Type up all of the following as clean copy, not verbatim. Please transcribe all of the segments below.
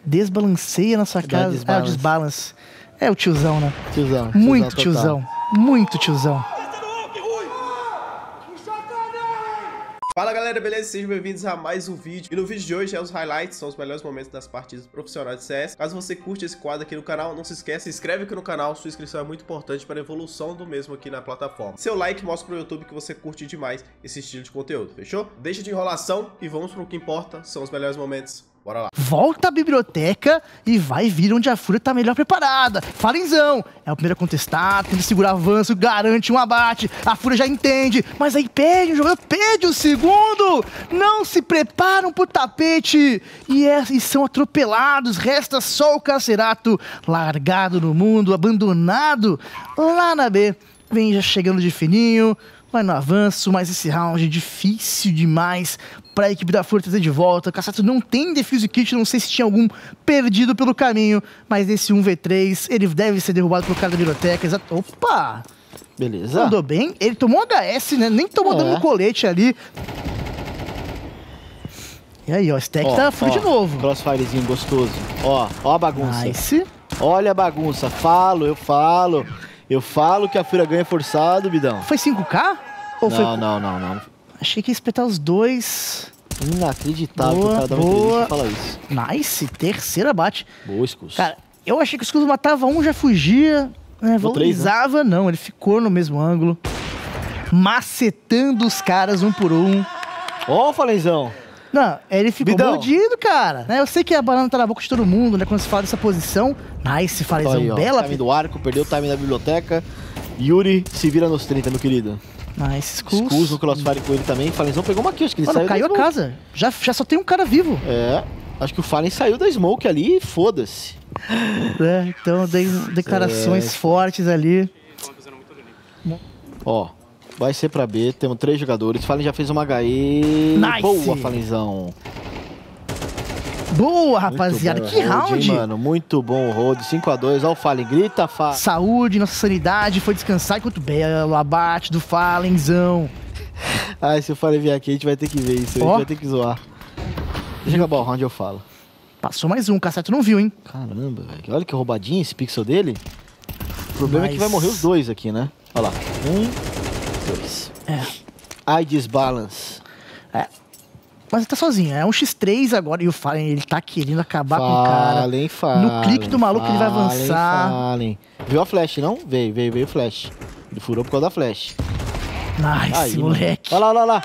Desbalanceia na sua casa. Ah, o desbalance. É o tiozão, né? Tiozão. Muito tiozão. Muito tiozão. Fala galera, beleza? Sejam bem-vindos a mais um vídeo. E no vídeo de hoje os highlights, são os melhores momentos das partidas profissionais de CS. Caso você curte esse quadro aqui no canal, não se esqueça, se inscreve aqui no canal. Sua inscrição é muito importante para a evolução do mesmo aqui na plataforma. Seu like mostra pro YouTube que você curte demais esse estilo de conteúdo, fechou? Deixa de enrolação e vamos pro que importa, são os melhores momentos. Bora lá. Volta à biblioteca e vai vir onde a Fúria tá melhor preparada. Falenzão é o primeiro a contestar, tem que segurar avanço, garante um abate. A Fúria já entende, mas aí perde o jogador, perde o segundo. Não se preparam pro tapete e são atropelados. Resta só o Cacerato largado no mundo, abandonado lá na B. Vem já chegando de fininho. Vai no avanço, mas esse round é difícil demais para a equipe da Fúria trazer de volta. O Cacerato não tem defuse kit, não sei se tinha algum perdido pelo caminho, mas nesse 1v3 ele deve ser derrubado pelo cara da biblioteca. Opa! Beleza. Andou bem. Ele tomou HS, né? Nem tomou dano no colete ali. E aí, ó, stack da Fúria de novo. Crossfirezinho gostoso. Ó a bagunça. Nice. Olha a bagunça. Eu falo que a Fúria ganha forçado, Bidão. Foi 5K? Ou não. Achei que ia espetar os dois. Inacreditável que o cara dá uma entrevista e fala isso. Nice, terceira bate. Boa, Scus. Cara, eu achei que o Scus matava um, já fugia, né? Valorizava, né? Não, ele ficou no mesmo ângulo. Macetando os caras um por um. Ó o Falenzão. Não, ele ficou Bidão. mordido, cara. Né? Eu sei que a banana tá na boca de todo mundo, né? Quando se fala dessa posição. Nice, Falenzão, Aí, ó, bela. Time do arco, perdeu o time da biblioteca. Yuri se vira nos 30, meu querido. Nice, Scus. Scus no crossfire com ele também. Falenzão pegou uma kill, acho que ele saiu. Caiu a casa. Já só tem um cara vivo. É, acho que o Fallen saiu da smoke ali e foda-se. É, então, declarações fortes ali. Ó, vai ser pra B, temos 3 jogadores. Fallen já fez uma HE. Nice. Boa, Falenzão. Boa, rapaziada. Que round. Mano, muito bom o hold. 5-2, ó o Fallen, grita, Saúde, nossa sanidade, foi descansar enquanto belo abate do Falenzão. Ai, se o Fallen vier aqui, a gente vai ter que ver isso, a gente vai ter que zoar. Deixa eu acabar o round, eu falo. Passou mais um, o Cacerato não viu, hein? Caramba, velho. Olha que roubadinho esse pixel dele. O problema é que vai morrer os dois aqui, né? Olha lá. 1, 2. Ai, desbalance. É. Mas ele tá sozinho, é um x3 agora e o Fallen, ele tá querendo acabar com o cara. No clique do maluco ele vai avançar. Viu a flash, não? Veio o flash. Ele furou por causa da flash. Nice, aí, moleque. Olha lá.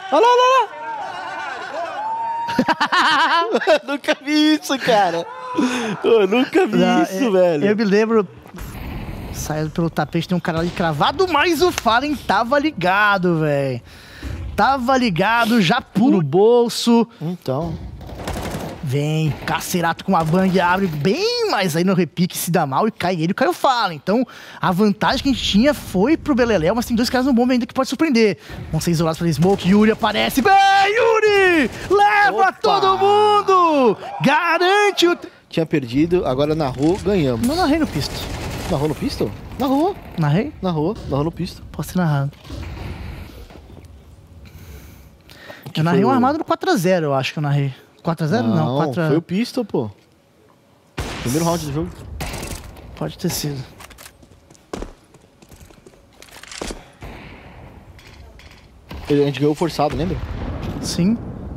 Nunca vi isso, cara. Eu nunca vi isso, velho. Eu me lembro, saindo pelo tapete, tem um cara ali cravado, mas o Fallen tava ligado, velho. Tava ligado, já pula o bolso. Então. Vem, Cacerato com uma bang, abre bem, mas aí no repique se dá mal e cai ele, cai o Fallen. Então, a vantagem que a gente tinha foi pro Beleléu, mas tem 2 caras no bomba ainda que pode surpreender. Vão ser isolados pela Smoke, Yuri aparece. Bem, Yuri! Leva todo mundo! Garante o... Tinha perdido, agora narrou, ganhamos. Não narrei no pisto. Narrou no pisto? Narrou. Narrei? Narrou no pisto. Posso ter narrado. Eu narrei um armado no 4x0, eu acho que eu narrei. 4x0? Não, 4x0. Foi o pistol, pô. Primeiro round do jogo. Pode ter sido. A gente ganhou forçado, lembra? Sim.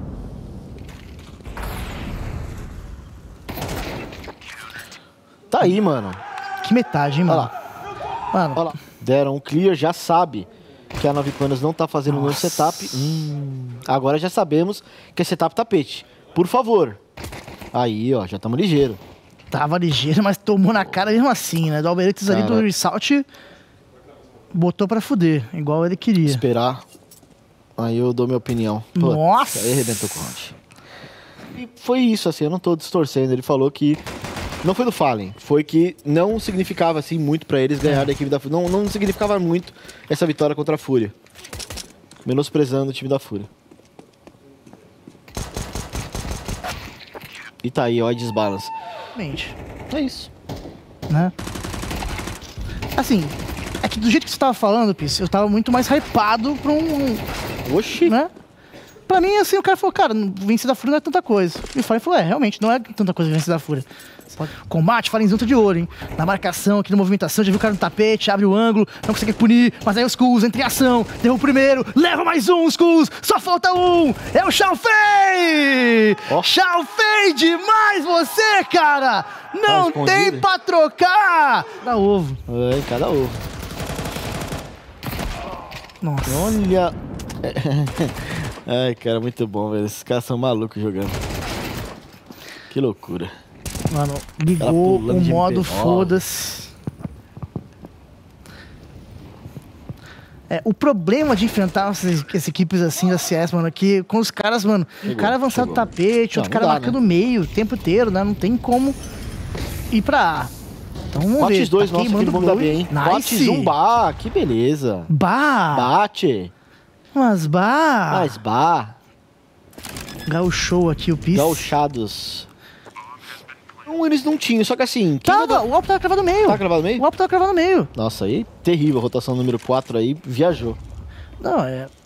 Tá aí, mano. Que metade, hein, mano? Olha lá. Deram um clear, já sabe que a 9 Panas não tá fazendo nenhum setup. Agora já sabemos que é setup tapete. Por favor. Aí, ó, já estamos ligeiro. Tava ligeiro, mas tomou na cara mesmo assim, né? Do Alberetes ali do Resalt botou pra fuder, igual ele queria. Esperar. Aí eu dou minha opinião. Pô, nossa! Aí arrebentou com o round. E foi isso, assim, eu não tô distorcendo. Ele falou que não foi do Fallen, foi que não significava assim muito pra eles ganhar da equipe da Fúria. Não significava muito essa vitória contra a Fúria. Menosprezando o time da Fúria. E tá aí, ó, a desbalance. É isso. Né? Assim, é que do jeito que você tava falando, Pis, eu tava muito mais hypado pra um... Oxi! Né? pra mim, assim, o cara falou, cara, vencer da Fúria não é tanta coisa. E o Fallen falou, realmente, não é tanta coisa vencer da Fúria. Combate, Falenzão tá de ouro, hein? Na marcação, aqui na movimentação, já viu o cara no tapete, abre o ângulo, não consegue punir, mas aí o Skulls entra em ação, derruba o primeiro, leva mais um, Skulls, só falta um, é o Shao Fei! Shao Fei demais você, cara! Não tem pra trocar! Cada ovo. É, cada ovo. Nossa. Olha... Ai, cara, muito bom, velho. Esses caras são malucos jogando. Que loucura. Mano, ligou o modo foda-se. O problema de enfrentar essas equipes assim da CS, mano, é que com os caras, mano, um cara avançado do tapete, outro cara marcando o meio o tempo inteiro, né? Não tem como ir pra A. Então vamos ver. 2, tá nossa, vamos dar bem, hein? Nice. 1, bah, que beleza. Bah. Bate. Mas bah. Mas bah. Gauchou aqui o Peace. Gauchados. Eles não tinham, só que assim... O Alpo tava cravado no meio. Tava cravado no meio? O Alpo tava cravado no meio. Nossa, aí terrível. A rotação número 4 aí viajou. Não,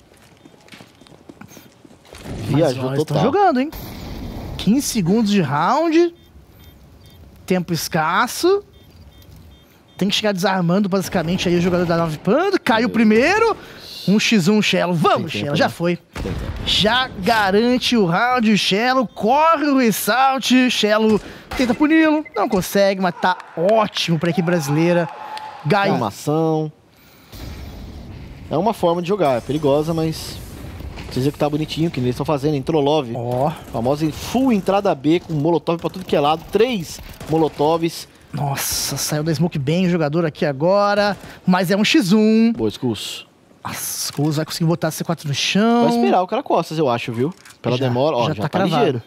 Viajou total. total. Estão jogando, hein? 15 segundos de round. Tempo escasso. Tem que chegar desarmando basicamente aí o jogador da 9 Panda. Caiu o primeiro. 1x1 Shello. Vamos, Shello. Já foi. Já garante o round. O Shello corre o ressalt. Shello tenta puni-lo. Não consegue, mas tá ótimo pra equipe brasileira. Gai. Formação. É uma forma de jogar. É perigosa, mas... Precisa que tá bonitinho, que eles estão fazendo. Entrou Love. Ó. Famosa full entrada B com molotov pra tudo que é lado. 3 molotovs. Nossa, saiu da smoke bem o jogador aqui agora. Mas é um x1. Boa, Skulls. Nossa, Skulls vai conseguir botar C4 no chão. Vai esperar o cara costas, eu acho, viu? Pela demora. Ó, já tá ligeiro.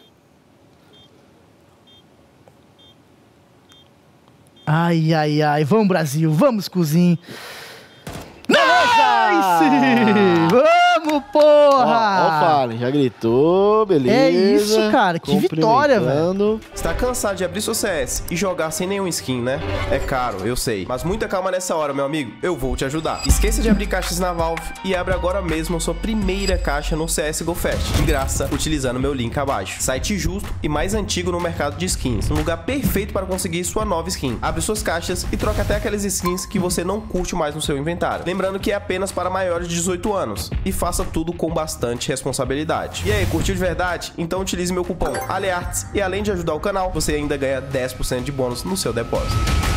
Ai, ai, ai. Vamos, Brasil. Vamos, Skullzinho. Nice! Vamos, porra! Ó o Fallen, já gritou, beleza. É isso, cara. Que vitória, velho. Você tá cansado de abrir seu CS e jogar sem nenhum skin, né? É caro, eu sei. Mas muita calma nessa hora, meu amigo. Eu vou te ajudar. Esqueça de abrir caixas na Valve e abre agora mesmo a sua primeira caixa no CSGO Fest, de graça, utilizando meu link abaixo. Site justo e mais antigo no mercado de skins. Um lugar perfeito para conseguir sua nova skin. Abre suas caixas e troca até aquelas skins que você não curte mais no seu inventário. Lembrando que é apenas para maiores de 18 anos. E faça tudo com bastante responsabilidade. E aí, curtiu de verdade? Então utilize meu cupom ALEARTS e além de ajudar o canal, você ainda ganha 10% de bônus no seu depósito.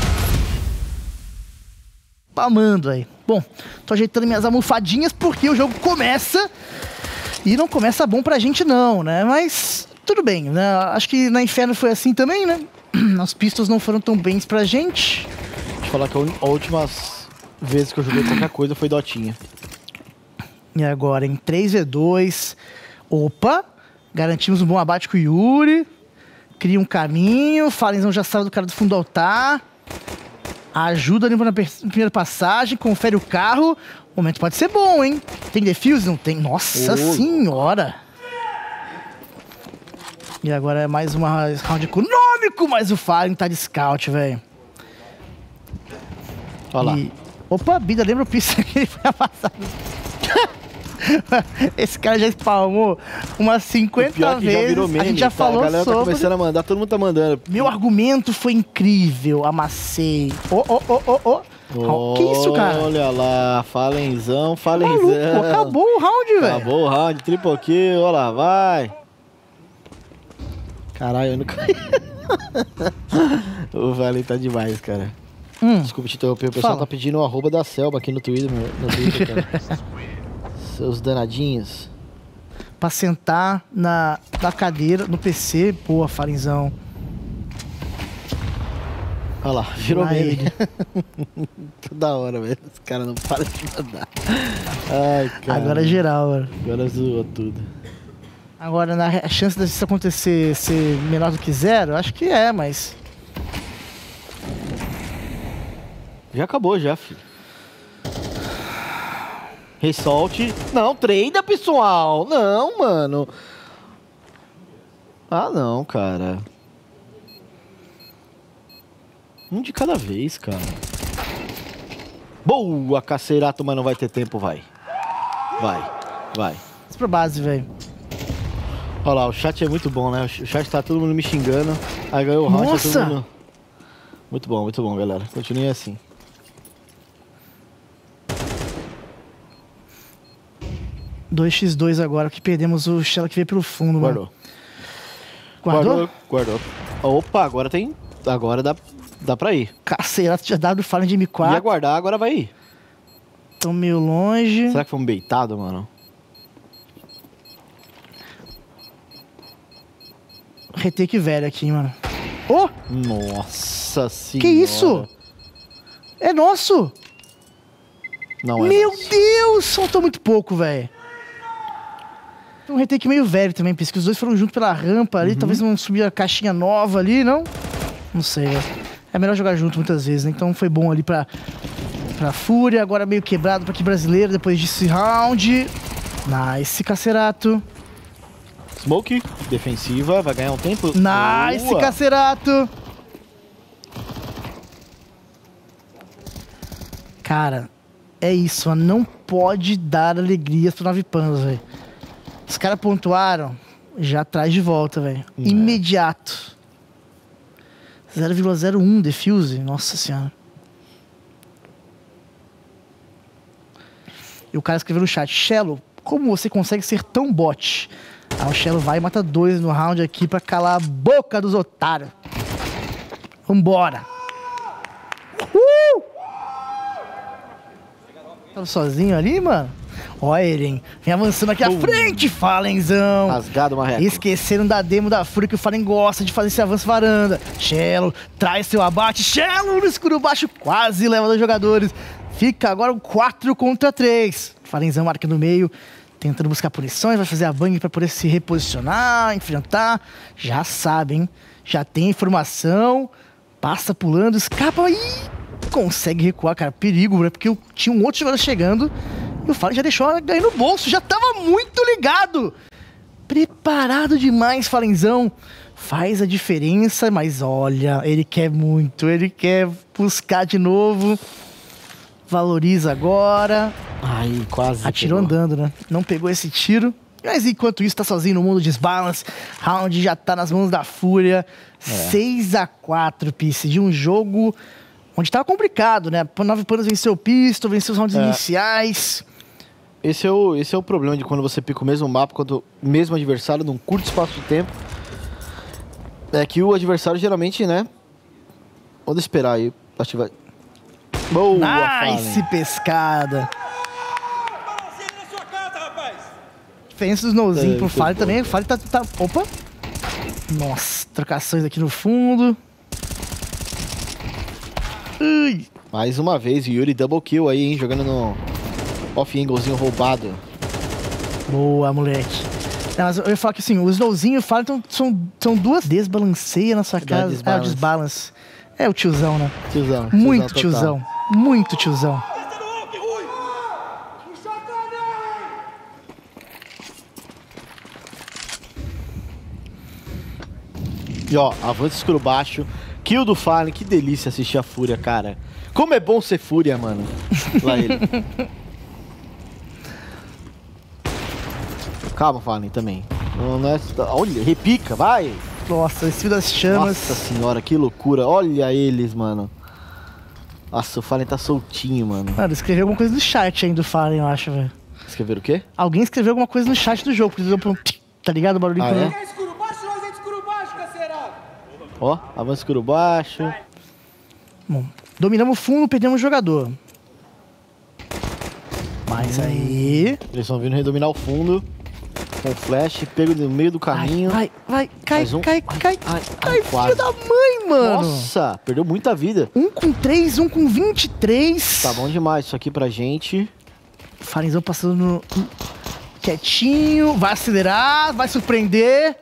Amando aí. Bom, tô ajeitando minhas almofadinhas porque o jogo começa e não começa bom pra gente não, né? Mas tudo bem, né? Acho que na Inferno foi assim também, né? As pistas não foram tão bem pra gente. Deixa eu falar que a última vez que eu joguei qualquer coisa foi Dotinha. E agora em 3v2. Opa! Garantimos um bom abate com o Yuri. Cria um caminho. Falenzão já saiu do cara do fundo do altar. Ajuda ali na primeira passagem. Confere o carro. O momento pode ser bom, hein? Tem defuse? Não tem. Nossa senhora! E agora é mais uma round econômico. Mas o Fallen tá de scout, velho. Olha lá. Opa, Bida, lembra o piso que ele foi amassado. Esse cara já spamou umas 50 vezes. Já virou meme, a gente já falou sobre. A galera tá começando a mandar, todo mundo tá mandando. Meu argumento foi incrível, amassei. Que isso, cara? Olha lá, Falenzão. Maluco, acabou o round, velho. Acabou o round, triple kill, olha lá, vai. Caralho, eu não caí. O Valen tá demais, cara. Desculpa te interromper, o pessoal tá pedindo o arroba da Selma aqui no Twitter, cara. Seus danadinhos. Pra sentar na cadeira, no PC, pô, Falenzão. Olha lá, virou meme. Toda hora, velho. Os caras não param de mandar. Ai, cara. Agora é geral, velho. Agora zoou tudo. Agora, a chance disso acontecer ser menor do que 0, acho que é, mas... Já acabou, já, filho. Ressolte. Não, treina, pessoal. Não, mano. Ah, não, cara. Um de cada vez, cara. Boa, Cacerato, mas não vai ter tempo, vai. Vai. Pra base, velho. Olha lá, o chat é muito bom, né? O chat tá todo mundo me xingando. Aí ganhou o round, tá todo mundo... Muito bom, galera. Continue assim. Dois x 2 agora, que perdemos o Shell que veio pelo fundo, Guardou. mano. Guardou? Guardou. Opa, agora tem... Agora dá pra ir. Cacerato de W Fallen de M4. Ia guardar, agora vai ir. Tão meio longe. Será que foi um beitado, mano? Retake velho aqui, mano. Oh! Nossa senhora. Que isso? É nosso! Não é Meu nosso. Deus! Soltou muito pouco, velho. Um retake meio velho também, porque os dois foram juntos pela rampa ali. Talvez não subir a caixinha nova ali, não? Não sei, velho. É melhor jogar junto muitas vezes, né? Então foi bom ali pra Fúria. Agora meio quebrado pra aqui brasileiro depois desse round. Nice, Cacerato. Smoke, defensiva, vai ganhar um tempo. Nice, Boa. Cacerato. Cara, é isso, mano. Não pode dar alegrias pro 9 panos, velho. Os caras pontuaram, já traz de volta, velho. Imediato. 0,01 defuse. Nossa senhora. E o cara escreveu no chat: Shello, como você consegue ser tão bot? Aí o Shello vai e mata 2 no round aqui pra calar a boca dos otários. Vambora. Tá sozinho ali, mano? Olha ele, hein? Vem avançando aqui à frente, Fallenzão. Rasgado, Marreco. Esqueceram da demo da Fúria, que o Fallen gosta de fazer esse avanço varanda. Shello traz seu abate. Shello no escuro baixo, quase leva 2 jogadores. Fica agora um 4 contra 3. Fallenzão marca no meio, tentando buscar punições, vai fazer a bang pra poder se reposicionar, enfrentar. Já sabe, hein? Já tem informação. Passa pulando, escapa e consegue recuar, cara. Perigo, né? Porque tinha um outro jogador chegando e o Fallen já deixou ela ganhar no bolso. Já tava muito ligado. Preparado demais, Fallenzão. Faz a diferença, mas olha, ele quer muito. Ele quer buscar de novo. Valoriza agora. Ai, quase. Atirou pegou. andando, né? Não pegou esse tiro. Mas enquanto isso, tá sozinho no mundo desbalance. Round já tá nas mãos da Fúria. 6-4, Pice. De um jogo onde tava complicado, né? 9 panos venceu o Pistol, venceu os rounds iniciais. Esse é o problema de quando você pica o mesmo mapa, quando o mesmo adversário num curto espaço de tempo. É que o adversário geralmente, né? Vamos esperar aí. Acho que vai. Boa, Nice Fallen. pescada. Diferença do Snowzinho pro Fallen também. O Fallen tá... Opa! Nossa, trocações aqui no fundo. Ui. Mais uma vez, Yuri double kill aí, hein? Jogando no off-anglezinho roubado. Boa, moleque. Não, mas eu ia falar que assim, o Snowzinho e o Fallen são duas desbalanceia na sua casa. Desbalance. É, o desbalance. É o tiozão, né? Tiozão. Muito total. tiozão. Muito tiozão. E ó, avança escuro baixo. Kill do Fallen, que delícia assistir a Fúria, cara. Como é bom ser Fúria, mano. Lá ele. Calma, Fallen, também. Não é... Olha, repica, vai. Nossa, esse fio das chamas. Nossa senhora, que loucura. Olha eles, mano. Nossa, o Fallen tá soltinho, mano. Mano, escreveu alguma coisa no chat ainda do Fallen, eu acho, velho. Escreveram o quê? Alguém escreveu alguma coisa no chat do jogo, porque deu pra um... Tá ligado o barulhinho? Ah, quando- é? Ó, avança escuro baixo. Bom, dominamos o fundo, perdemos o jogador. Mas aí... Eles estão vindo redominar o fundo. Com flash, pego no meio do caminho. Vai, cai, Mais um. cai. Ai, Filho quase. da mãe, mano. Nossa, perdeu muita vida. 1 com 3, 1 com 23. Tá bom demais isso aqui pra gente. Falenzão passando no... Quietinho, vai acelerar, vai surpreender.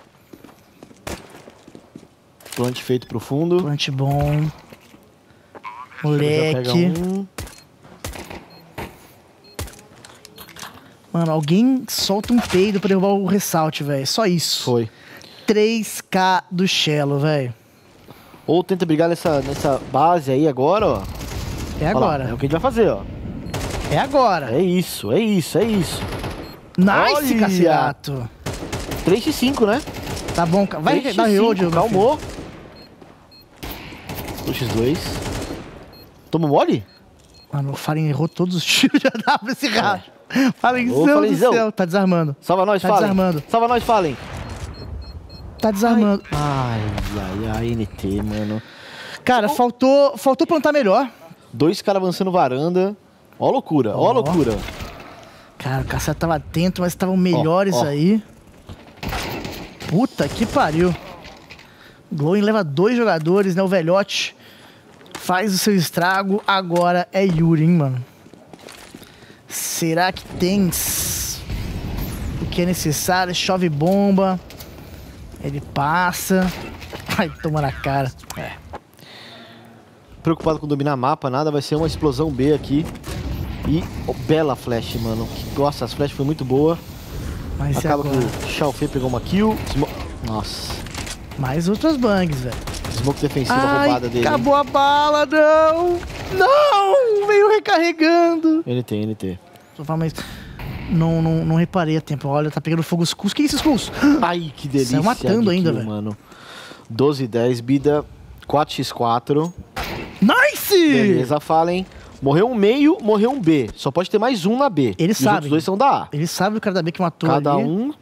Plant feito pro fundo. Plant bom. Já pega Moleque. um. Mano, alguém solta um peido pra derrubar o ressalte, velho. Só isso. Foi. 3K do Shello, velho. Ou tenta brigar nessa base aí agora, ó. É Olha lá, agora. é o que a gente vai fazer, ó. É agora. É isso, é isso, é isso. Nice, Olha! Cacerato. 3x5, né? Tá bom, vai dar reload. Calmou. 2x2. Toma mole? Mano, o Fallen errou todos os tiros de AW esse rato. Falenzão do céu. Tá desarmando. Salva nós, Fallen. Desarmando. Salva nós, Fallen. Tá desarmando. Ai, NT, mano. Cara, faltou plantar melhor. 2 caras avançando varanda. Ó a loucura, ó a loucura. Cara, o Caçado tava atento, mas estavam melhores aí. Puta que pariu. Glowing leva 2 jogadores, né? O velhote faz o seu estrago. Agora é Yuri, hein, mano. Será que tem o que é necessário? Chove bomba. Ele passa. Ai, toma na cara. Preocupado com dominar mapa, nada. Vai ser uma explosão B aqui. E bela flash, mano. Nossa, as flash foi muito boa. Mas acaba que o Shao Fei pegou uma kill. Nossa. Mais outras bangs, velho. Smoke defensiva roubada dele. Acabou a bala, não! Não! Veio recarregando. NT. Mas não reparei a tempo. Olha, tá pegando fogo os cus. Que isso, Skulls? Ai, que delícia. Saiu matando ainda, velho. Mano. 12-10, Bida 4x4. Nice! Beleza, Fallen. Morreu um meio, morreu um B. Só pode ter mais um na B. Ele sabe. Os outros 2 são da A. Ele sabe o cara da B que matou Cada ali. um...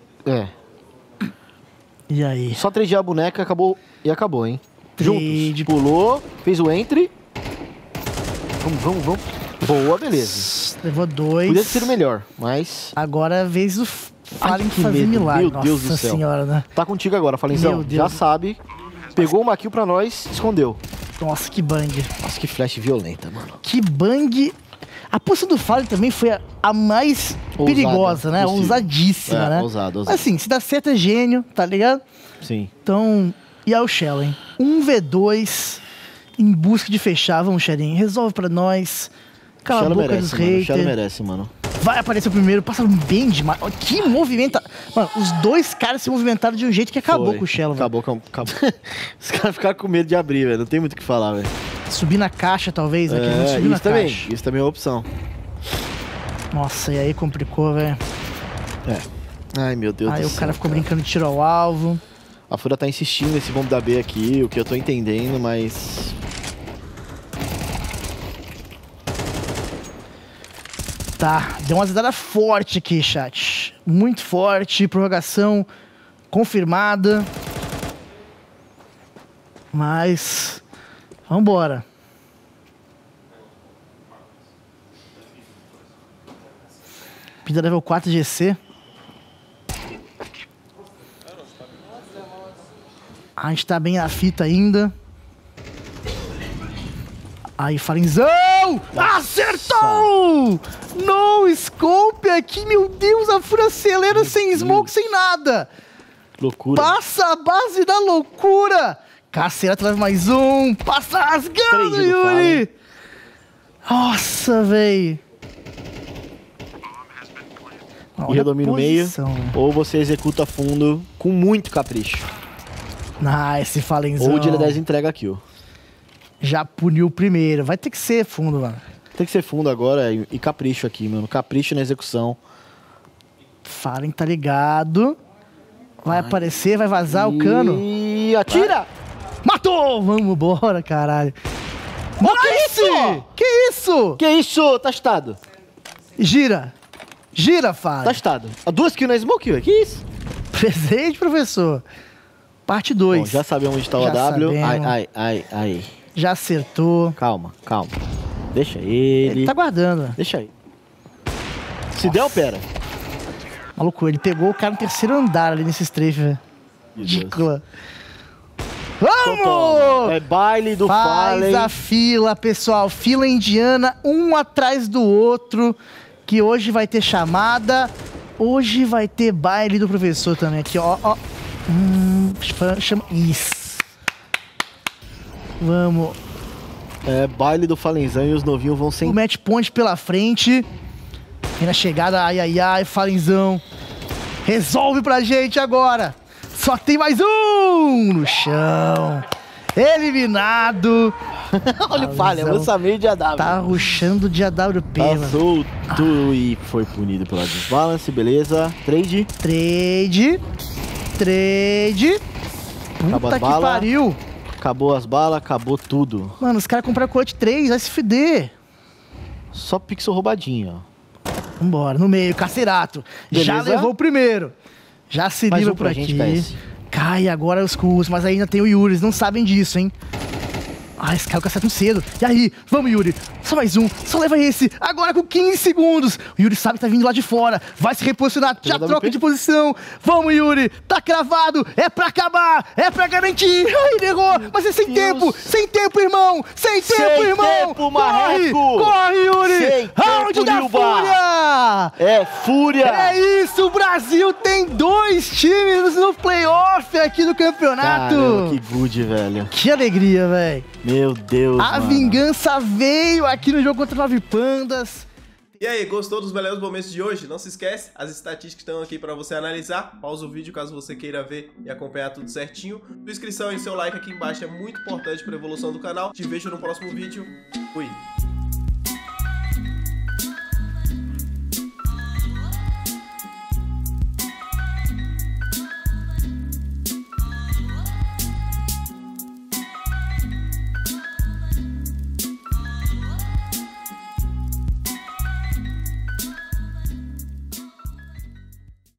E aí? Só 3G a boneca, acabou, hein? Trade. Juntos. Pulou, fez o entry. Vamos. Boa, beleza. Levou 2. Podia ser o melhor, mas... Agora é a vez do Fallen fazer medo. milagre. Meu Deus Nossa do céu. senhora, né? Tá contigo agora, Falenzão. Já sabe. Pegou uma kill pra nós, escondeu. Nossa, que bang. Nossa, que flash violenta, mano. Que bang. A posição do Fallen também foi a mais perigosa, né? Possível. Ousadíssima, né? Ousado. Assim, se dá certo é gênio, tá ligado? Sim. Então, e aí o Shell, hein? 1v2 em busca de fechar. Vamos, Sherin. Resolve pra nós. Cala a boca dos haters. O Shell merece, mano. Vai aparecer o primeiro, passa bem demais. Que movimenta. Mano, os 2 caras se movimentaram de um jeito que acabou com o Shell, velho. Acabou. Os caras ficaram com medo de abrir, velho. Não tem muito o que falar, velho. Subir na caixa, talvez, né? Que eles vão subir na caixa. Isso também é uma opção. Nossa, e aí complicou, velho. Ai, meu Deus do céu. Aí o cara ficou brincando de tiro ao alvo. A Fúria tá insistindo nesse bomb da B aqui, o que eu tô entendendo, mas... Tá, deu uma azedada forte aqui, chat. Muito forte, prorrogação confirmada. Mas... vambora. Pida level 4 GC. A gente tá bem na fita ainda. Aí, Falenzão! Acertou! No scope aqui, meu Deus, a Fúria acelera sem smoke, sem nada. Loucura. Passa a base da loucura. Cacera leva mais um. Passa rasgando, Yuri. Nossa, véi. E redomina o meio, ou você executa fundo com muito capricho. Nice, Falenzão. Ou o Dia 10 entrega a kill. Já puniu o primeiro. Vai ter que ser fundo, mano. Tem que ser fundo agora e capricho aqui, mano. Capricho na execução. Fallen tá ligado. Vai aparecer, vai vazar o cano. E atira! Matou! Vamos embora, caralho. Nice! Que isso? Que isso? Tá estado. Gira. Gira, Fallen. Tá estado. 2 kills na smoke, velho. Que isso? Presente, professor. Parte 2. Já sabemos onde tá o AW. Ai. Já acertou. Calma. Deixa ele. Ele tá guardando. Deixa aí. Se der, opera. Maluco, ele pegou o cara no 3º andar ali nesse strafe, velho. Ridícula. Vamos! É baile do Fallen. Faz a fila, pessoal. Fila indiana, um atrás do outro. Que hoje vai ter chamada. Hoje vai ter baile do professor também. Aqui, ó. Chama... Isso. Vamos. É baile do Falenzão e os novinhos vão sem... O match point pela frente. E na chegada, ai, Falenzão. Resolve pra gente agora. Só tem mais um no chão. Eliminado. Olha o Fallen, lançamento de AW. Tá rushando de AWP, tá mano. Solto e foi punido pela desbalance, beleza. Trade. trade. Acabou Puta as que bala. pariu. Acabou as balas, acabou tudo. Mano, os caras compraram colete 3, vai se fuder. Só pixel roubadinho, ó. Vambora, no meio, Cacerato. Já Beleza. levou o primeiro. Já se Mais livra um por pra aqui. gente, PS. Cai agora os cus, mas ainda tem o Yuri, eles não sabem disso, hein? Ah, esse caiu o Cacerato cedo. E aí, vamos, Yuri. Só mais um, só leva esse. Agora com 15 segundos. O Yuri sabe que tá vindo lá de fora. Vai se reposicionar, já Pegou troca WP? de posição. Vamos, Yuri. Tá cravado. É pra acabar. É pra garantir. Ai, ele errou. Mas é sem Deus. tempo. Sem tempo, irmão. Sem tempo, irmão. tempo, Corre. marreco. Corre, Yuri. Sem Round tempo, da Nilba. Fúria. É fúria! É isso, o Brasil tem 2 times no playoff aqui do campeonato. Caramba, que good, velho. Que alegria, velho. Meu Deus, A mano. vingança veio aqui no jogo contra o 9 Pandas. E aí, gostou dos melhores momentos de hoje? Não se esquece, as estatísticas estão aqui pra você analisar. Pausa o vídeo caso você queira ver e acompanhar tudo certinho. Sua inscrição e seu like aqui embaixo é muito importante para a evolução do canal. Te vejo no próximo vídeo. Fui!